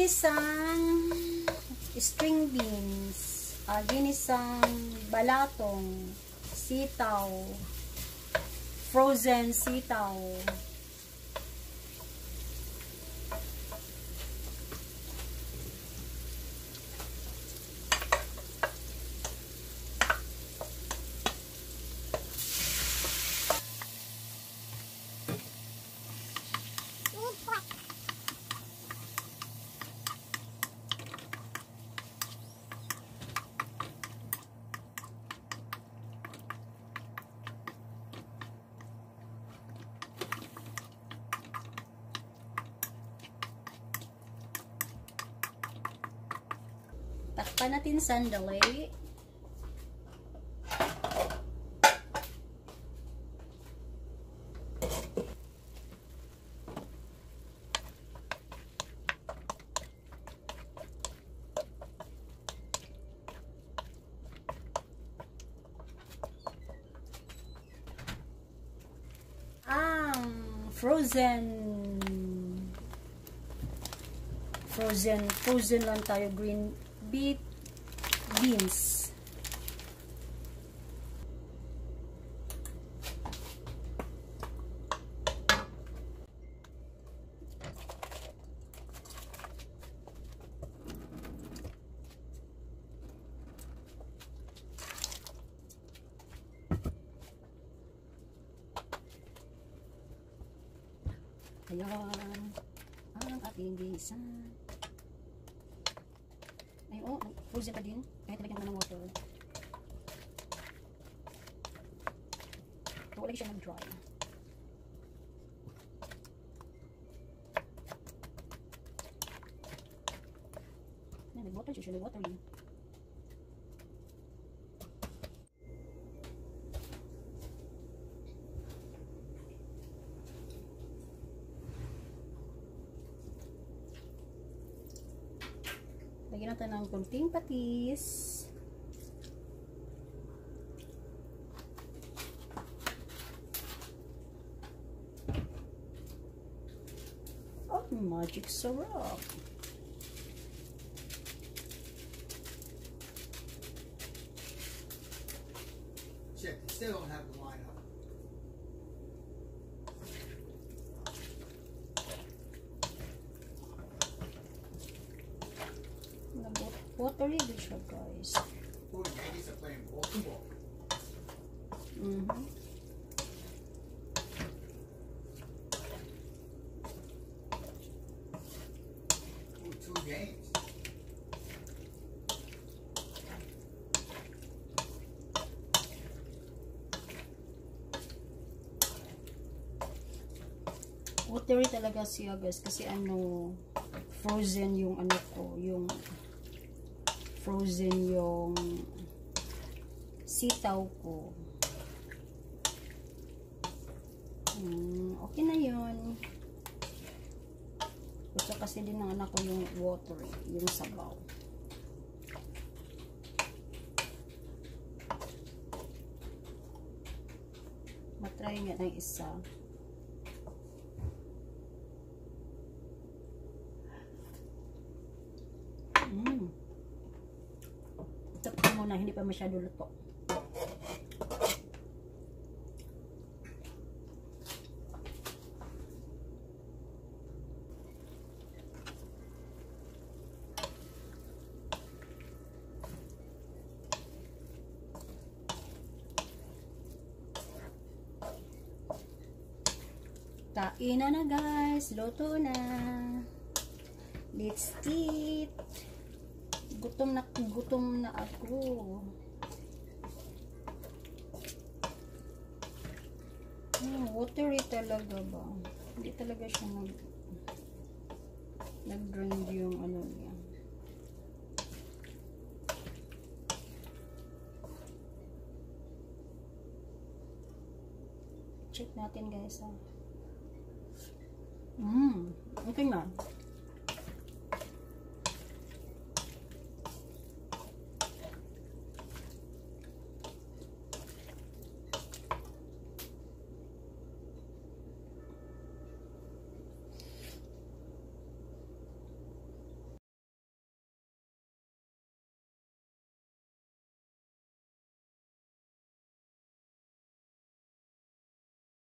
ginisang string beans, ginisang balatong, sitaw, frozen sitaw. Takpan natin sandali. Frozen lang tayo, green beans. Ayan ang ating gisa. Ay, oh, frozen pa din. Kahit nalagyan ko ng water. So, wala siya nag-dry. Nag-water siya. Nag-water yun. Lagyan natin ng kunting patis. Oh, magic syrup. Shit, they still don't have the line up. Watery din siya, guys. Ooh, the Yankees are playing ball. Ooh, 2 games. Watery talaga siya, guys, kasi ano, frozen yung ano ko, yung frozen yung sitaw ko. Okay na yun. Gusto kasi din ng anak ko yung watery, yung sabaw. Matry nga ng isa. Takpan muna, hindi pa masyado luto. Kain na guys, luto na. Let's eat. Gutom na ako. Watery talaga ba? Hindi talaga siya nag-grind yung ano niya. Check natin guys ha. Okay na.